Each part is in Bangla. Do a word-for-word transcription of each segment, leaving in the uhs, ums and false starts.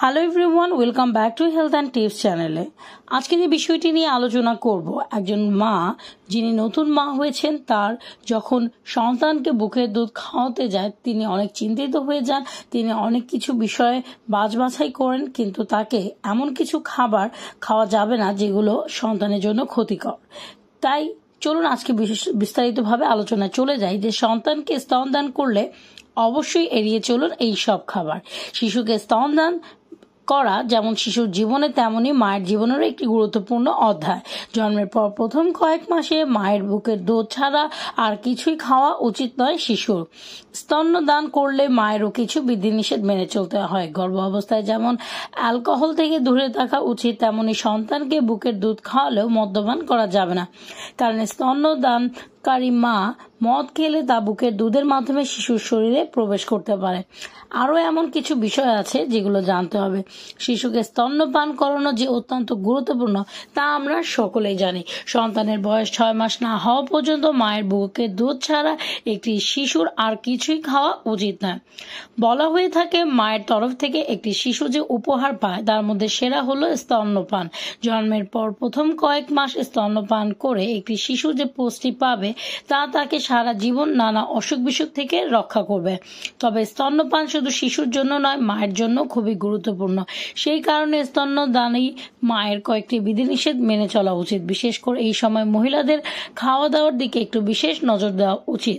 Hello everyone, welcome back to health and tips চ্যানেলে। আজকে যে বিষয়টি নিয়ে আলোচনা করব, একজন মা যিনি নতুন মা হয়েছেন, তার যখন সন্তানকে বুকের দুধ খাওয়াতে যায় তিনি অনেক চিন্তিত হয়ে যান। তিনি অনেক কিছু বিষয়ে বাছবাছাই করেন, কিন্তু তাকে এমন কিছু খাবার খাওয়া যাবে না যেগুলো সন্তানের জন্য ক্ষতিকর। তাই চলুন আজকে বিস্তারিতভাবে আলোচনা চলে যাই যে সন্তানকে স্তনদান করলে অবশ্যই এড়িয়ে চলুন এই সব খাবার। শিশুকে স্তনদান করা যেমন শিশুর জীবনে তেমনি মায়ের জীবনেরও একটি গুরুত্বপূর্ণ অধ্যায়। জন্মের পর প্রথম কয়েক মাসে মায়ের বুকের দুধ ছাড়া আর কিছুই খাওয়া উচিত নয় শিশুর। স্তন্যদান করলে মায়েরও কিছু বিধিনিষেধ মেনে চলতে হয়। গর্ভ অবস্থায় যেমন অ্যালকোহল থেকে দূরে থাকা উচিত, তেমনি সন্তানকে বুকের দুধ খাওয়ালেও মদ্যপান করা যাবে না, কারণ স্তন্যদানকারী মা মদ খেলে তা বুকের দুধের মাধ্যমে শিশুর শরীরে প্রবেশ করতে পারে। আরও এমন কিছু বিষয় আছে যেগুলো জানতে হবে। শিশুকে স্তন্যপান করানো যে অত্যন্ত গুরুত্বপূর্ণ তা আমরা সকলেই জানি। সন্তানের বয়স ছয় মাস না হওয়া পর্যন্ত মায়ের বুকের দুধ ছাড়া একটি শিশুর আর কিছুই খাওয়া উচিত নয়। বলা হয়ে থাকে মায়ের তরফ থেকে একটি শিশু যে উপহার পায় তার মধ্যে সেরা হলো স্তন্যপান। জন্মের পর প্রথম কয়েক মাস স্তন্যপান করে একটি শিশু যে পুষ্টি পাবে তা তাকে সারা জীবন নানা অসুখ বিসুখ থেকে রক্ষা করবে। তবে স্তন্যপান শুধু শিশুর জন্য নয়, মায়ের জন্য খুবই গুরুত্বপূর্ণ। সেই কারণে স্তন্যদানেই মায়ের কয়েকটি বিধিনিষেধ মেনে চলা উচিত। বিশেষ করে এই সময় মহিলাদের খাওয়া দাওয়ার দিকে একটু বিশেষ নজর দেওয়া উচিত।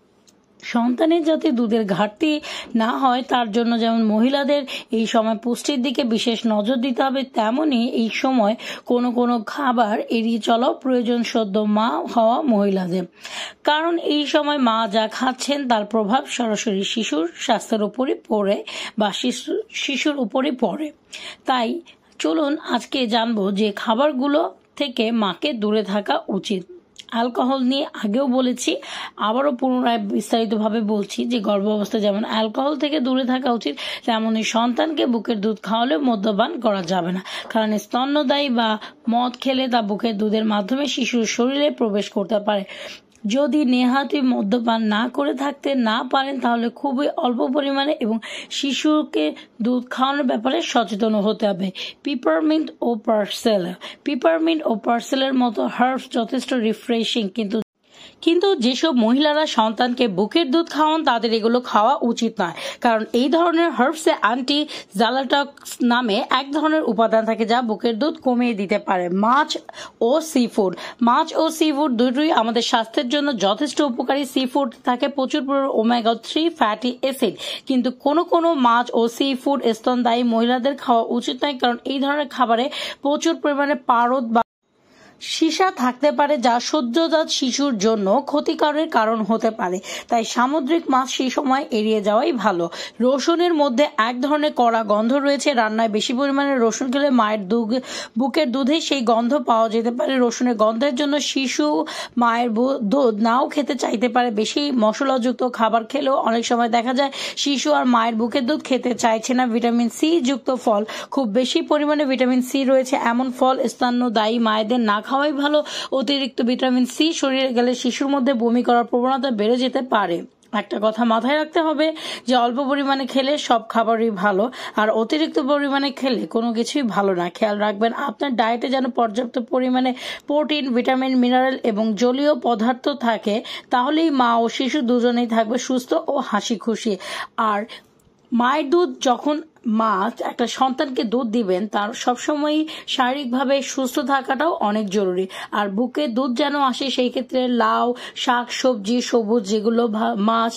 সন্তানের যাতে দুধের ঘাটতি না হয় তার জন্য যেমন মহিলাদের এই সময় পুষ্টির দিকে বিশেষ নজর দিতে হবে, তেমনি এই সময় কোনো কোনো খাবার এড়িয়ে চলাও প্রয়োজন সদ্য মা হওয়া মহিলাদের। কারণ এই সময় মা যা খাচ্ছেন তার প্রভাব সরাসরি শিশুর স্বাস্থ্যের উপরই পড়ে বা শিশুর উপরই পড়ে। তাই চলুন আজকে জানবো যে খাবারগুলো থেকে মাকে দূরে থাকা উচিত। অ্যালকোহল নিয়ে আগেও বলেছি, আবারও পুনরায় বিস্তারিতভাবে বলছি যে গর্ভ অবস্থায় যেমন অ্যালকোহল থেকে দূরে থাকা উচিত, তেমনই সন্তানকে বুকের দুধ খাওয়ালে মদ্যপান করা যাবে না, কারণ স্তন্যদায়ী বা মদ খেলে তা বুকের দুধের মাধ্যমে শিশুর শরীরে প্রবেশ করতে পারে। যদি নেহাতি মদ্যপান না করে থাকতে না পারেন তাহলে খুবই অল্প পরিমাণে এবং শিশুকে দুধ খাওয়ানোর ব্যাপারে সচেতন হতে হবে। পিপারমিন্ট ও পার্সেল পিপারমিন্ট ও পার্সেলের মতো হার্বস যথেষ্ট রিফ্রেশিং, কিন্তু কিন্তু যেসব মহিলারা সন্তানকে বুকের দুধ খাওয়ান তাদের এগুলো খাওয়া উচিত নয়, কারণ এই ধরনের হার্বসে অ্যান্টি জালাটক্স নামে এক ধরনের উপাদান থাকে যা বুকের দুধ কমিয়ে দিতে পারে। মাছ ও সি ফুড মাছ ও সি ফুড দুটোই আমাদের স্বাস্থ্যের জন্য যথেষ্ট উপকারী। সি ফুড থাকে প্রচুর পরিমাণে ওমেগা থ্রি ফ্যাটি অ্যাসিড, কিন্তু কোনো কোনো মাছ ও সি ফুড স্তনদায়ী মহিলাদের খাওয়া উচিত নয়, কারণ এই ধরনের খাবারে প্রচুর পরিমাণে পারদ বা সীসা থাকতে পারে যা সদ্যজাত শিশুর জন্য ক্ষতিকারের কারণ হতে পারে। তাই সামুদ্রিক মাছ সেই সময় এড়িয়ে যাওয়াই ভালো। রসুনের মধ্যে এক ধরনের কড়া গন্ধ রয়েছে। রান্নায় বেশি পরিমাণে রসুন খেলে মায়ের বুকের দুধে সেই গন্ধ পাওয়া যেতে পারে। রসুনের গন্ধের জন্য শিশু মায়ের দুধ নাও খেতে চাইতে পারে। বেশি মশলাযুক্ত খাবার খেলেও অনেক সময় দেখা যায় শিশু আর মায়ের বুকের দুধ খেতে চাইছে না। ভিটামিন সি যুক্ত ফল, খুব বেশি পরিমাণে ভিটামিন সি রয়েছে এমন ফল স্তন্যদায়ী মায়েদের না খাওয়াই ভালো। অতিরিক্ত ভিটামিন সি শরীরে গেলে শিশুর মধ্যে বমি করার প্রবণতা বেড়ে যেতে পারে। একটা কথা মাথায় রাখতে হবে যে অল্প পরিমাণে খেলে সব খাবারই ভালো, আর অতিরিক্ত পরিমাণে খেলে কোনো কিছুই ভালো না। খেয়াল রাখবেন আপনার ডায়েটে যেন পর্যাপ্ত পরিমাণে প্রোটিন, ভিটামিন, মিনারেল এবং জলীয় পদার্থ থাকে, তাহলেই মা ও শিশু দুজনেই থাকবে সুস্থ ও হাসি খুশি। আর মায়ের দুধ যখন মা একটা সন্তানকে দুধ দিবেন তার সবসময় শারীরিকভাবে সুস্থ থাকাটাও অনেক জরুরি। আর বুকে দুধ যেন আসে সেই ক্ষেত্রে লাউ, শাক, সবজি, সবুজ যেগুলো, মাছ,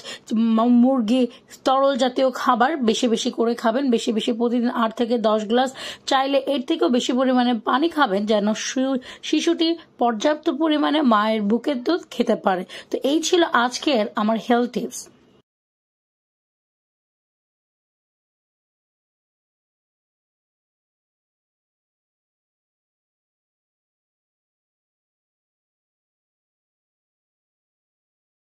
মুরগি, তরল জাতীয় খাবার বেশি বেশি করে খাবেন। বেশি বেশি প্রতিদিন আট থেকে দশ গ্লাস, চাইলে এর থেকেও বেশি পরিমাণে পানি খাবেন যেন শিশুটি পর্যাপ্ত পরিমাণে মায়ের বুকের দুধ খেতে পারে। তো এই ছিল আজকের আমার হেলথ টিপস।